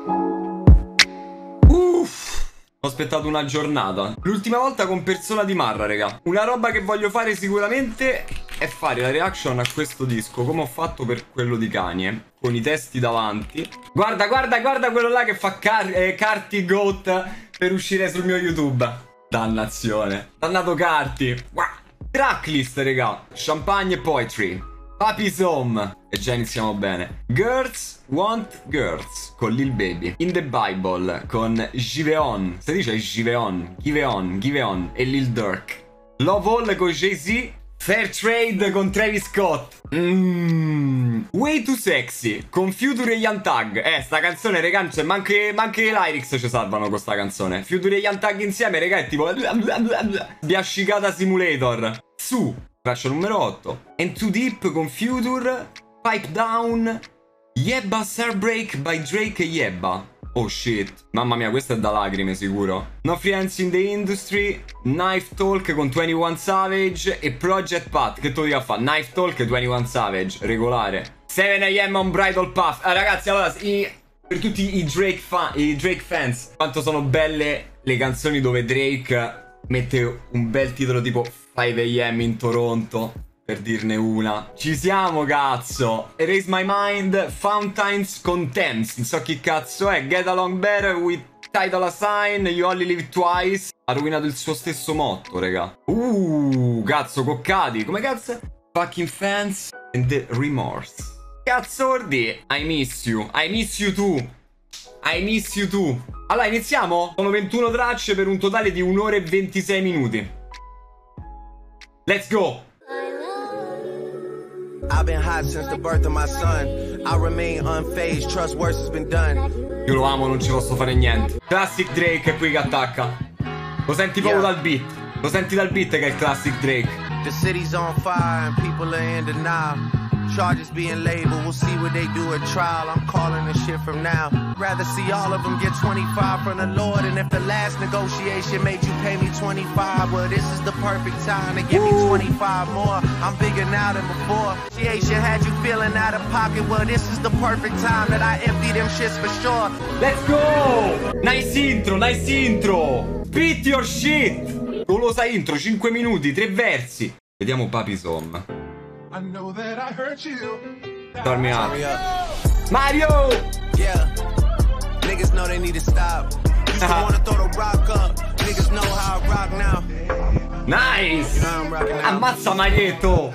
Ho aspettato una giornata. L'ultima volta con Persona di Marra, raga. Una roba che voglio fare sicuramente è fare la reaction a questo disco, come ho fatto per quello di Kanye, con i testi davanti. Guarda, guarda, guarda quello là che fa Carti Goat per uscire sul mio YouTube. Dannazione. Dannato Carti. Tracklist, raga. Champagne e Poetry. Papi's Home. E già iniziamo bene. Girls Want Girls con Lil Baby. In the Bible con Giveon. Si dice Giveon. Giveon e Lil Durk. Love All con Jay-Z. Fair Trade con Travis Scott. Way Too Sexy con Future e Young Thug. Sta canzone, raga, cioè, ma anche i lyrics ci salvano con sta canzone. Future e Young Thug insieme, raga, è tipo Biascicata Simulator. Su traccia numero 8. And Too Deep con Future. Pipe Down. Yebba Starbreak by Drake e Yebba. Oh shit. Mamma mia, questo è da lacrime sicuro. No Friends in the Industry. Knife Talk con 21 Savage e Project Pat. Che tu dica fa? Knife Talk e 21 Savage. Regolare. 7 AM on Bridal Path. Ragazzi, allora per tutti i Drake fans, quanto sono belle le canzoni dove Drake mette un bel titolo tipo 5 AM in Toronto, per dirne una. Ci siamo, cazzo. Erase My Mind, Fountains con Thames. Non so chi cazzo è. Get Along Better with Tidal Sign, You Only Live Twice. Ha rovinato il suo stesso motto, raga. Cazzo, coccati. Come cazzo? Fucking Fans and the Remorse. Cazzo vuol dire? I miss you. I miss you too. I miss you too. Allora, iniziamo? Sono 21 tracce per un totale di 1 ora e 26 minuti. Let's go. I've been hot since the birth of my son. I remain unfazed. Trust worse has been done. Io lo amo, non ci posso fare niente. Classic Drake è qui che attacca. Lo senti proprio dal beat. Lo senti dal beat che è il classic Drake. The city's on fire and people are in denial. Charges being labeled, we'll see what they do at trial. I'm calling this shit from now. Rather see all of them get 25 from the Lord. And if the last negotiation made you pay me 25, well, this is the perfect time to give me 25 more. I'm bigger now than before. Negotiation had you feeling out of pocket. Well, this is the perfect time that I empty them shits for sure. Let's go! Nice intro, nice intro. Beat your shit. Golosa intro, 5 minuti, 3 versi. Vediamo Papi's Home. I know that I hurt you. Turn me up. Mario! Yeah. Niggas know they need to stop. Used to wanna throw the rock up. Niggas know how I rock now. Nice! You know I'm rocking now. Ammazza Marietto!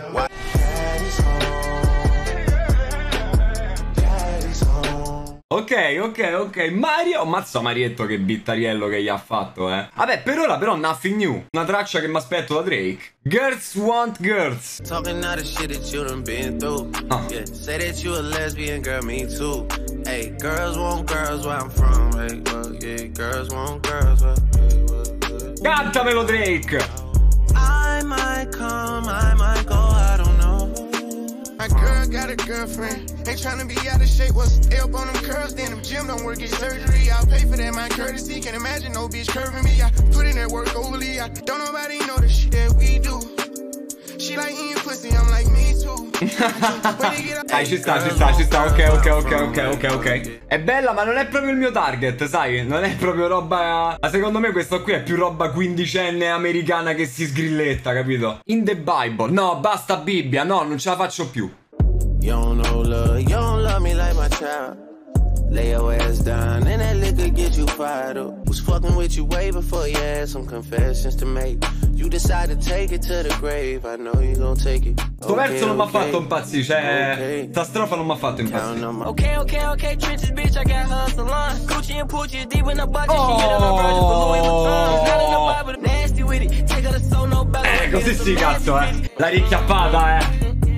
Ok. Mario, ammazza Marietto, che bittariello che gli ha fatto, Vabbè, per ora però Nothing New. Una traccia che mi aspetto da Drake. Girls Want Girls. Talking out of shit that you done been through. Yeah, say that you a lesbian, girl, me too. Hey, girls want girls where I'm from. Hey, well, yeah, girls want girls where, hey, well, yeah. Cantamelo Drake. I might come, I might go, I don't know. My girl got a girlfriend. Ain't tryna be out of shape. What's up on them curls? Then them gym don't work, get surgery. I'll pay for that, my courtesy. Can't imagine no bitch curving me. I put in that work overly. I don't nobody know the shit that we do. She like eating pussy, I'm like me too. Dai, ci sta. Ok. È bella, ma non è proprio il mio target, sai? Non è proprio roba... Ma secondo me questo qui è più roba quindicenne americana che si sgrilletta, capito? In the Bible. No, basta Bibbia. No, non ce la faccio più. You don't love me like my child. Lay your ass down and that liquor get you fired up. Was fucking with you way before you had some confessions to make. You decided to take it to the grave. I know you gon' take it. Sto verso non mi ha fatto impazzire, cioè sta strofa non mi ha fatto impazzire. Okay, trenches, bitch, I got hustle on. Gucci and Poochie deep in the bucket. She get on the virgin for Louis Vuitton. Not in the Bible, nasty with it. Take her to soul, no better. Così sì, cazzo, La richiappata,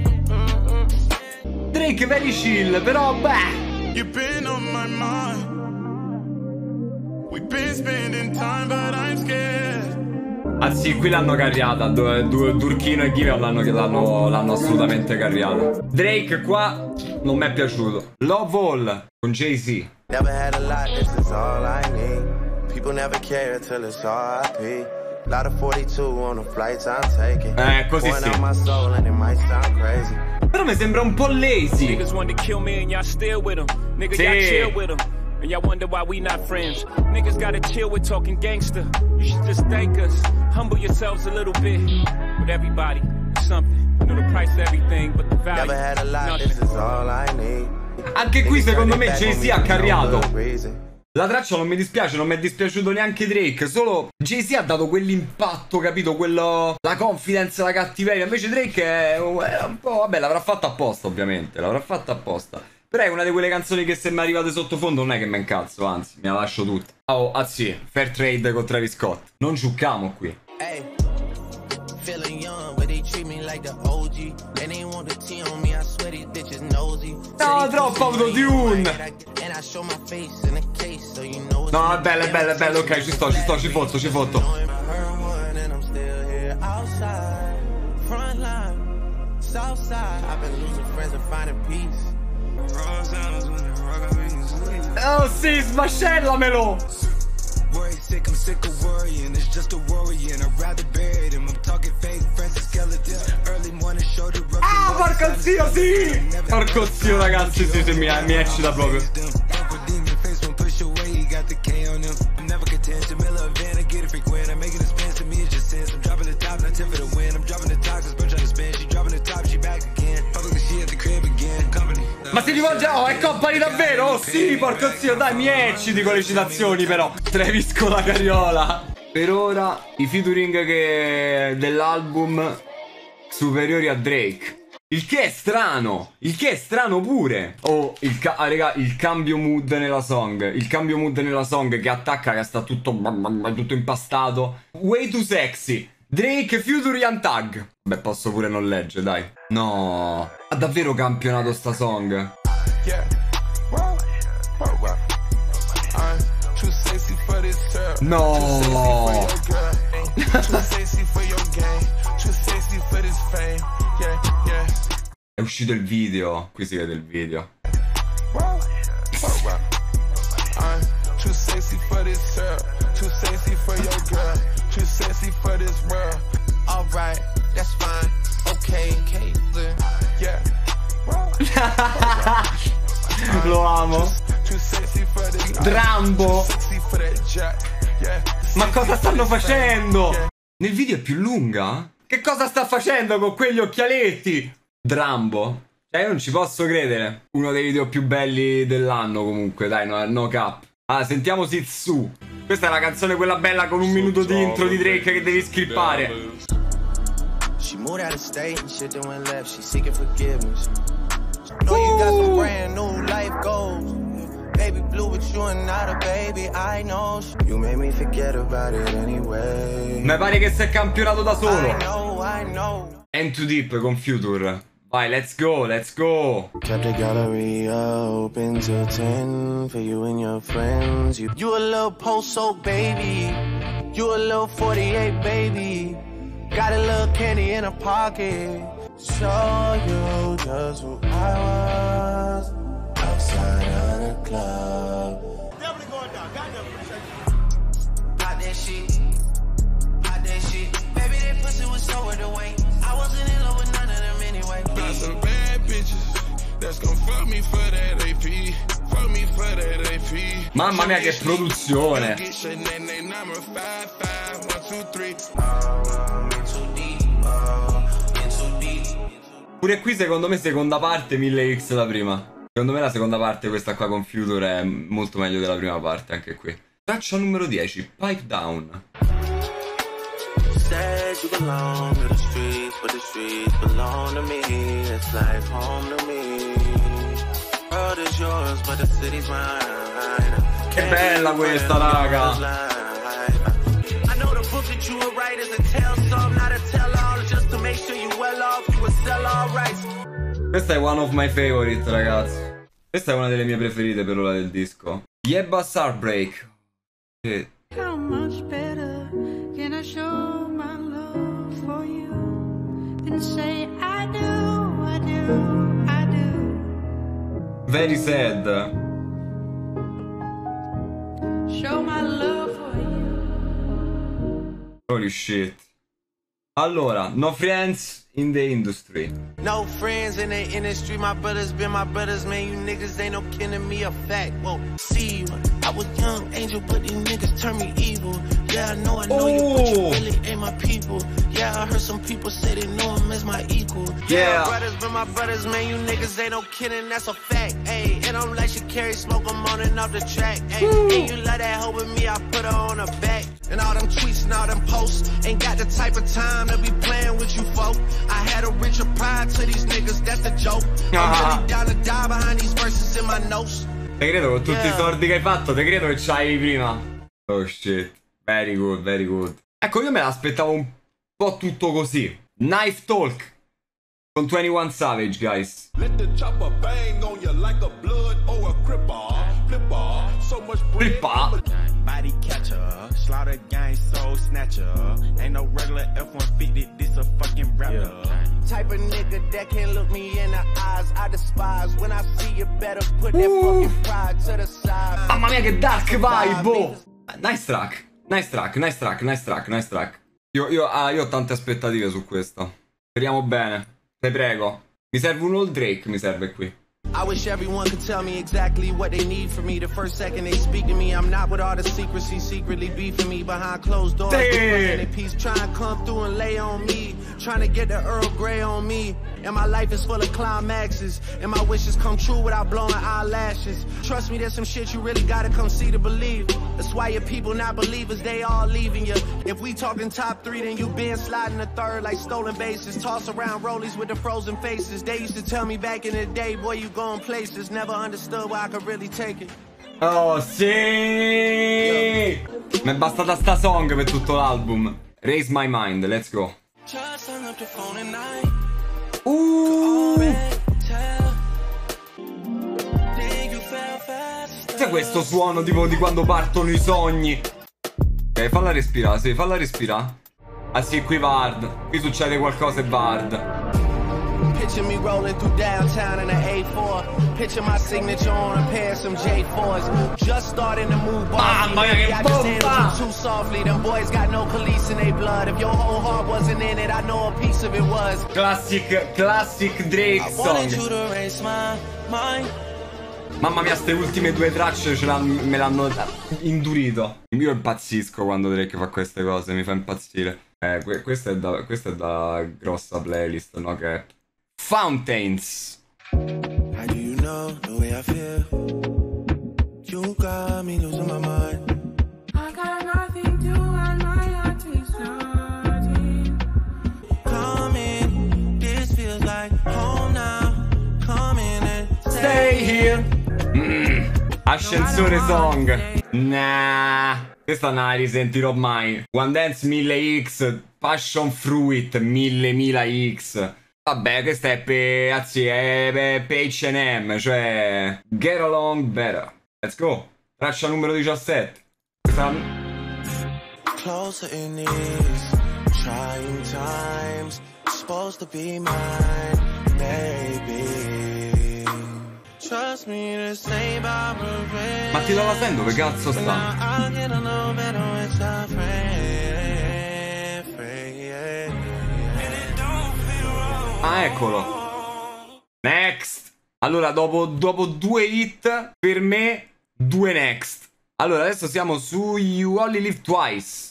Drake very chill, però beh. You've been on my mind. We've been spending time, but I'm scared. Ah sì, qui l'hanno carriata. Durchino e Giveon l'hanno assolutamente carriata. Drake qua non mi è piaciuto. Love All con Jay-Z. Never had a lot, this is all I need. People never care till it's RIP. Lot of 42 on the flights I'm taking. Così Pouring sì. out my soul and it might sound crazy. Però mi sembra un po' lazy. Niggas wanted to kill me and y'all still with them. Nigga, y'all chill with them. and y'all wonder why we not friends. Niggas gotta chill with talking gangster. You should just thank us. Humble yourselves a little bit. With everybody, something. You know the price of everything, but the value. Never had a lot, this is all I need. Anche qui secondo me Jay-Z ha carriato. La traccia non mi dispiace, non mi è dispiaciuto neanche Drake. Solo Jay-Z ha dato quell'impatto, capito? Quello... la confidence, la cattiveria. Invece Drake è un po'... vabbè, l'avrà fatta apposta, ovviamente. L'avrà fatta apposta. Però è una di quelle canzoni che se mi arrivate sottofondo non è che me incazzo, anzi, me la lascio tutta. Oh, sì, fair trade con Travis Scott. Non giucchiamo qui. Hey, feeling young, but they treat me like the OG. And they want the tea on me, I swear these bitches nosy. No, troppo autotune. And I show my face in a case, so you know. No, è bello, ok, ci sto, ci fotto. Oh sì, smascellamelo! Worry sick, I'm sick of worrying. It's just a worrying. I'd rather bury them. I'm talking fake friends and skeletons. Early morning show the rug. Ah, porco zio, sì! Porco zio, ragazzi, sì, mi eccita proprio. Ma si rivolge... oh, è company davvero? Oh sì, porco zio, dai, mi ecciti con le citazioni però. Travis con la carriola. Per ora i featuring dell'album superiori a Drake. Il che è strano. Il che è strano pure. Oh, raga, il cambio mood nella song. Il cambio mood nella song che attacca, che sta tutto impastato. Way too sexy. Drake featuring Young. Beh, posso pure non leggere, dai. No. Ha davvero campionato sta song? No. È uscito il video. Qui si vede il video. Alright, that's fine. Okay, yeah. Lo amo. Drambo. Ma cosa stanno facendo? Nel video è più lunga? Che cosa sta facendo con quegli occhialetti? Drambo. Cioè io non ci posso credere. Uno dei video più belli dell'anno comunque, dai, no cap. Ah, sentiamo Sitsu. Questa è la canzone quella bella con un minuto di intro di Drake che devi scrippare. She moved out of state and shit then went left. She's seeking forgiveness. Know you got some brand new life goals. Baby blue with you and not a baby, I know. You made me forget about it anyway. Mi pare che si è campionato da solo. I know. And Too Deep con Future. Vai, let's go. Kept the gallery open till 10 for you and your friends. You a little post-soak baby. You a little 48 baby. Got a little candy in a pocket. Show you just who I was outside of the club. Definitely going down. Hot that shit. Baby, that pussy was so the way. I wasn't in love with none of them anyway. Got some bad bitches that's gonna fuck me for that AP. Fuck me for that AP. Mamma mia che produzione. Pure qui secondo me seconda parte 1000x la prima. Secondo me la seconda parte, questa qua con Future, è molto meglio della prima parte anche qui. Traccia numero 10, Pipe Down. Said you belong to the streets, but the streets belong to me. It's like home to me. World is yours, but the city's mine. Che bella questa, raga. I know the book that you would write is a tell some, not a tell all. Just to make sure you well off, you would sell all rights. Questa è one of my favorite, ragazzi. Questa è una delle mie preferite per ora del disco. Yeba's Heartbreak. How much better can I show my love for you and say I do, I do, I do. Very sad. Show my love for you. Holy shit. Allora, no friends in the industry. No friends in the industry, my brothers been my brothers, man. You niggas ain't no kin to me, a fact. Won't see you. I was young angel, but these niggas turn me evil. Yeah, I know you, but you really ain't my people. Yeah, I heard some people say they know him as my equal. Yeah, brothers been my brothers, man. You niggas ain't no kidding, that's a fact. Hey, and I'm like she carry smoke, I'm on and off the track. Hey, and you love that hoe with me, I put her on her back. And all them tweets and all them posts ain't got the type of time to be playing with you folk. I had a richer pride to these niggas, that's the joke. I'm really down to die behind these verses in my notes. Te credo con tutti i soldi che hai fatto, te credo che c'hai prima. Oh shit, very good, very good. Ecco, io me l'aspettavo un po' tutto così. Knife Talk con 21 Savage, guys. Let the chopper bang on you like a blood or a cripper. Flipper, so much bread. Body catcher, slaughter gang soul snatcher. Ain't no regular F-150, this a fucking rapper. Type of nigga that can look me in the eyes, I despise. When I see you better put that fucking pride to the side. Mamma mia che dark vibe. Nice track, nice track, nice track, nice track, nice track. Io ho tante aspettative su questo. Speriamo bene, te prego. Mi serve un Old Drake, mi serve qui. I wish everyone could tell me exactly what they need from me. The first second they speak to me, I'm not with all the secrecy, secretly beefing me behind closed doors. They peace trying to come through and lay on me, trying to get the Earl Grey on me. And my life is full of climaxes, and my wishes come true without blowing eyelashes. Trust me, there's some shit you really gotta come see to believe. That's why your people not believers, they all leaving you. If we talking top 3, then you been sliding the third like stolen bases. Toss around rollies with the frozen faces. They used to tell me back in the day, boy, you going places. Never understood why I could really take it. Oh sì! Mi è bastata sta song per tutto l'album. Raise My Mind, let's go. C'è questo suono tipo di quando partono i sogni. Ok, falla respirare, sì, falla respirare. Ah sì, qui va hard. Qui succede qualcosa e va hard. Picture me rolling through downtown in an A4. Picture my signature on a pair of some J4s. Just starting to move off. Mamma mia che bomba! Too softly, them boys got no police in their blood. If your whole heart wasn't in it, I know a piece of it was. Classic Drake song. Mamma mia, ste ultime due tracce me l'hanno indurito. Io impazzisco quando Drake fa queste cose, mi fa impazzire. Questa è da grossa playlist, no? Che Fountains. How do you know the way I feel? You got me losing my mind. I got nothing to and my heart is hurting. Come in, this feels like home now. Come in and Stay here. Ascensore song. Nah, questa non la risentirò mai. One Dance 1000X, Passion Fruit 1000x. Vabbè, questa è per H&M, cioè Get Along Better. Let's go. Traccia numero 17. closer in these trying times. Supposed to be mine, baby. Trust me, this ain't about revenge. Ma ti stava sentendo, dove cazzo sta? I'll get a little better with your friend. Ah, eccolo. Next. Allora, dopo due hit, per me, due next. Allora, adesso siamo su You Only Live Twice.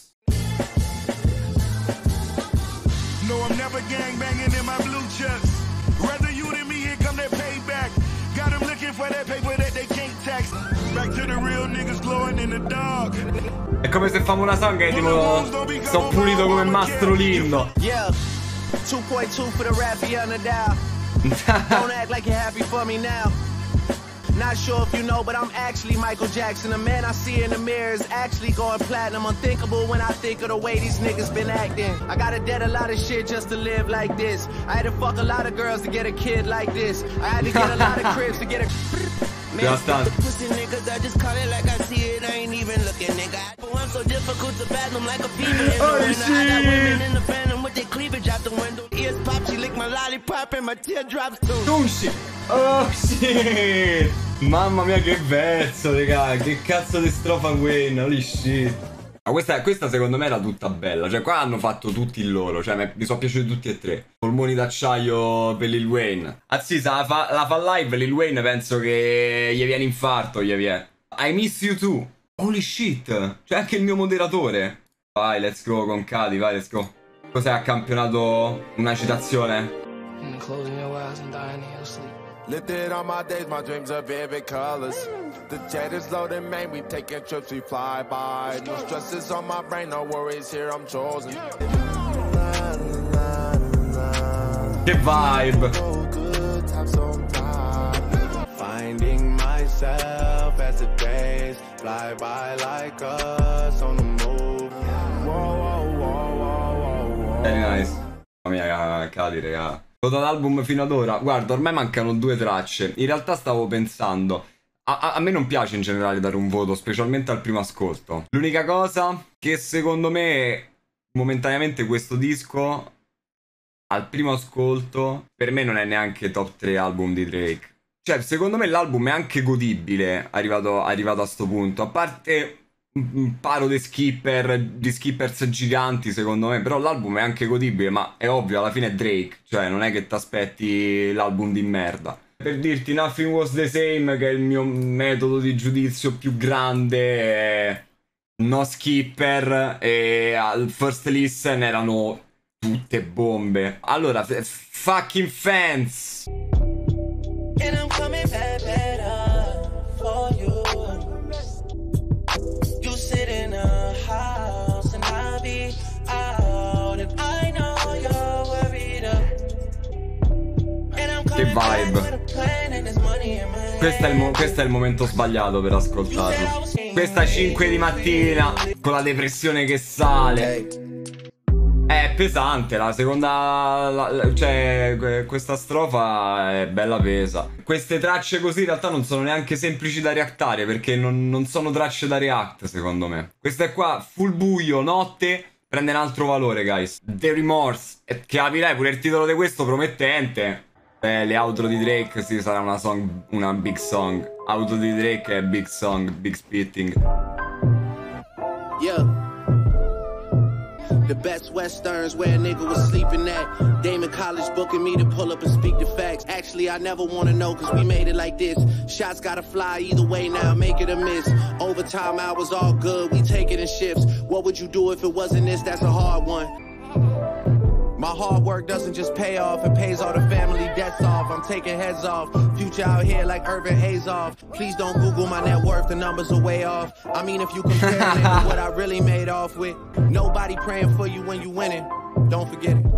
No, I'm never gangbanging in my blue chest. Rather you than me, here come that payback. Got them looking for that paper that they can't tax. Back to the real niggas glowing in the dark. È come se famo una song e tipo sto pulito come Mastro Lindo. Yeah, 2.2 for the rap on the dial. Don't act like you're happy for me now. Not sure if you know, but I'm actually Michael Jackson. The man I see in the mirror is actually going platinum. Unthinkable when I think of the way these niggas been acting. I gotta debt a lot of shit just to live like this. I had to fuck a lot of girls to get a kid like this. I had to get a lot of cribs to get a... Man, the pussy niggas, I just call it like I see it. I ain't even looking, nigga. I'm so difficult to fathom like a fever in the winter. I got women in the phantom with their cleavage out the window. Ears pop, she lick my lollipop and my teardrops too. Oh shit. Oh shit. Mamma mia che verso, raga. Che cazzo di strofa Wayne. Holy shit. Ma questa secondo me era tutta bella. Cioè qua hanno fatto tutti il loro. Cioè mi sono piaciuti tutti e tre. Polmoni d'acciaio per Lil Wayne. Anzi, se la fa live Lil Wayne penso che gli viene infarto. Gli viene. I miss you too. Holy shit. C'è anche il mio moderatore. Vai, let's go con Cadi, vai, let's go. Cos'è a campionato? Una citazione? Lifted on my days, my dreams are vivid colors. The jet is loaded, man, we taking trips, we fly by. No stresses on my brain, no worries here, I'm chosen. Che vibe! Finding myself as the days fly by like us on the move. Very nice. Mamma mia, Cadi, raga. Dall'album fino ad ora, guarda, ormai mancano 2 tracce. In realtà stavo pensando, a me non piace in generale dare un voto, specialmente al primo ascolto. L'unica cosa che secondo me momentaneamente questo disco al primo ascolto per me non è neanche top 3 album di Drake. Cioè secondo me l'album è anche godibile arrivato a sto punto, a parte un paro di skippers giganti secondo me, però l'album è anche godibile, ma è ovvio, alla fine è Drake, cioè non è che ti aspetti l'album di merda. Per dirti, Nothing Was The Same, che è il mio metodo di giudizio più grande, no skipper, e al first listen erano tutte bombe. Allora, fucking fans! And I'm coming back better for you. You sit in a house and I'll be out, and I know you're worried up. And I'm coming back with a plan and there's money in my hand. Questo è il momento sbagliato per ascoltarlo. Questa 5 di mattina con la depressione che sale. È pesante, la seconda, cioè questa strofa è bella pesa. Queste tracce così in realtà non sono neanche semplici da reactare, perché non sono tracce da react secondo me. Questa è qua, full buio, notte, prende un altro valore, guys. The Remorse, che capirei pure il titolo di questo promettente. Le outro di Drake, sì, sarà una big song. Outro di Drake è big song, big spitting. Yeah. The best westerns where a nigga was sleeping at. Damon College booking me to pull up and speak the facts. Actually, I never wanna know, cause we made it like this. Shots gotta fly either way now, make it a miss. Overtime hours all good, we take it in shifts. What would you do if it wasn't this? That's a hard one. My hard work doesn't just pay off, it pays all the family debts off. I'm taking heads off, future out here like Irvin Azoff. Please don't Google my net worth, the numbers are way off. I mean, if you compare it to what I really made off with, nobody praying for you when you winning, don't forget it.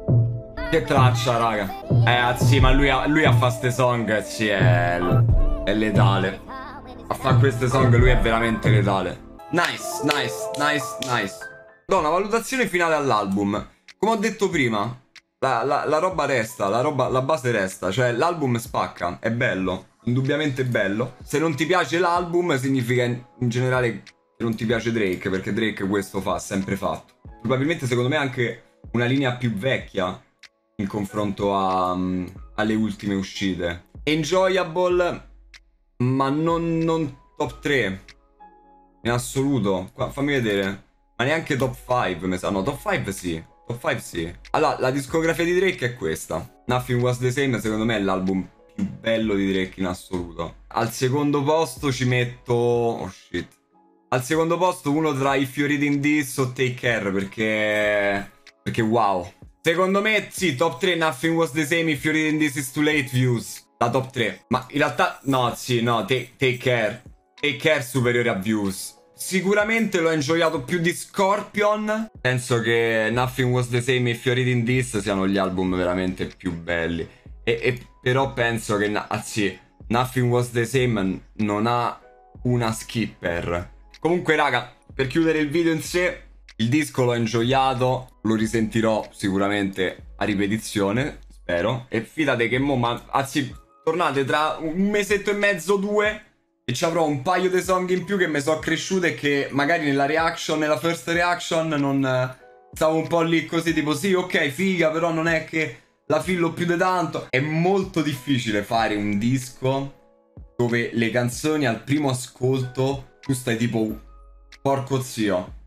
Che traccia, raga. Sì, ma lui a fa ste song, sì, è letale. A fare queste song lui è veramente letale. Nice, nice, nice, nice. Do una valutazione finale all'album. Come ho detto prima, la roba resta, la base resta, cioè l'album spacca, è bello, indubbiamente bello. Se non ti piace l'album significa in generale che non ti piace Drake, perché Drake questo fa, ha sempre fatto. Probabilmente secondo me anche una linea più vecchia in confronto alle ultime uscite. Enjoyable, ma non top 3, in assoluto. Qua, fammi vedere, ma neanche top 5 mi sa, no, top 5 sì. Top 5 sì. Allora, la discografia di Drake è questa. Nothing Was The Same secondo me è l'album più bello di Drake in assoluto. Al secondo posto ci metto... oh shit. Al secondo posto uno tra If You're Reading This o Take Care, perché wow. Secondo me sì, top 3 Nothing Was The Same, If You're Reading This Is Too Late Views. La top 3. Ma in realtà no, sì, no, Take Care. Take Care superiore a Views. Sicuramente l'ho enjoyato più di Scorpion. Penso che Nothing Was The Same e If You're Reading This siano gli album veramente più belli. E però penso che sì, Nothing Was The Same non ha una skipper. Comunque raga, per chiudere il video in sé, il disco l'ho enjoyato, lo risentirò sicuramente a ripetizione, spero. E fidate che tornate tra un mesetto e mezzo, 2, e ci avrò un paio di song in più che mi sono cresciute e che magari nella first reaction non stavo un po' lì così tipo sì, ok, figa, però non è che la fillo più di tanto. È molto difficile fare un disco dove le canzoni al primo ascolto tu stai tipo porco zio,